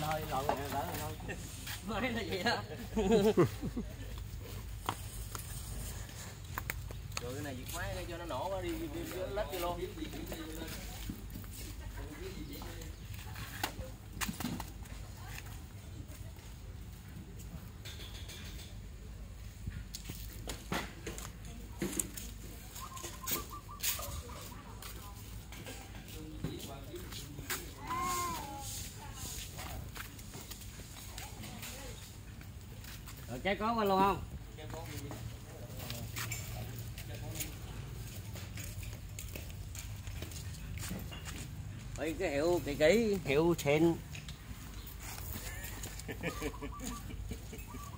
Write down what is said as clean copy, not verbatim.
thôi lộn đỡ thôi. Mới là vậy đó. Rồi cái này giật máy cho nó nổ quá đi lết vô luôn. Rồi trái có qua luôn không? Ôi cái hiệu kỳ kỹ, hiệu xịn.